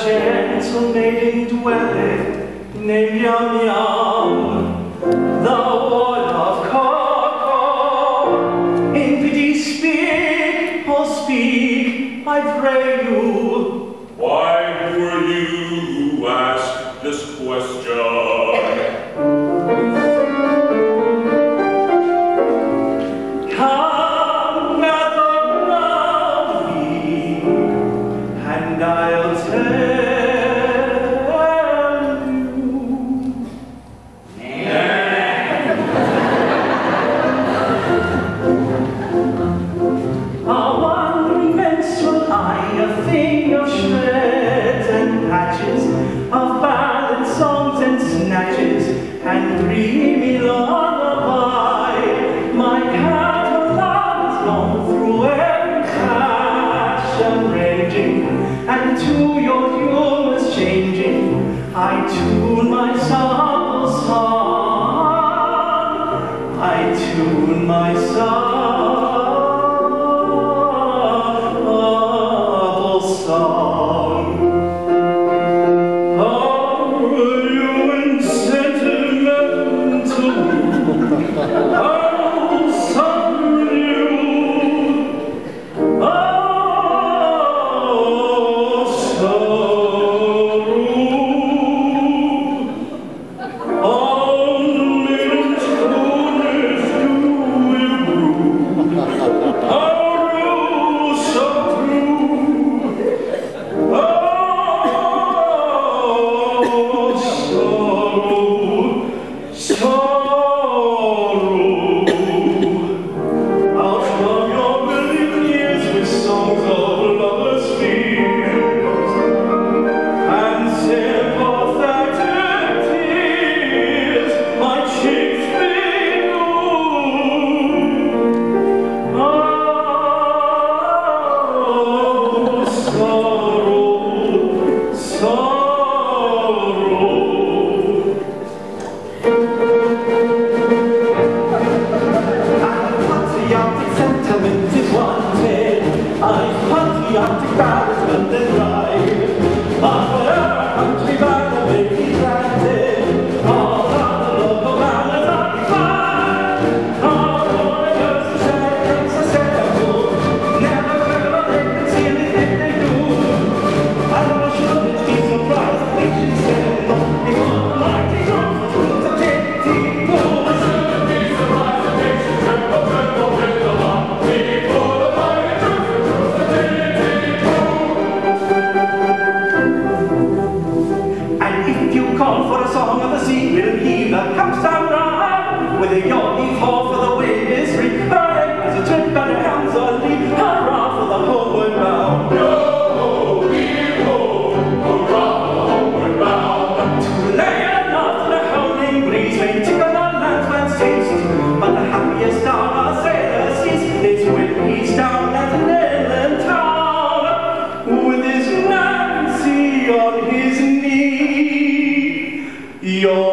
gentle maiden dwelleth, named Yum Yum, the ward of Coco. In pity speak, oh speak, I pray you. Why, who are you who ask this question? Come, gather round me, and I'll tell you. A wandering minstrel I, a thing of shreds and patches, of ballad songs and snatches, and dreamy lullaby. My catalog is gone through every passion ranging, and to your humors changing, I tune my supple song. I tune my supple song. Are you in sentimental? Oh, some you. Oh, sorrow. Only in coolness do we brew. Oh, so true. Oh, sorrow, sorrow. Out from your willing ears with songs of lovers' fears and sympathetic tears, my cheeks bedew. Oh, sorrow, sorrow. Patriotic sentiment is wanted. Patriotic ballad and ride. But whatever country ballad may be granted, all other local ballads are defined. All voyagers and sailors are settled. Never ever they can see anything they do. I shouldn't be surprised if they should say no. They want the mighty drums to take the bull. I shouldn't be surprised if they should tremble, tremble with the lump. Before the mighty drums to take the bull. And if you call for a song of the sea, will he that comes down right? With a yawny fall for the wind is free. Hooray, as a trip and a hands on lead. Hurrah for the homeward bound. Yo-ho-ee-ho, hurrah for the homeward bound. To lay aloft the howling breeze may tickle on landsman's taste, but the happiest of our sailors is when he's down at an inland town, with his Nancy on his knee. Your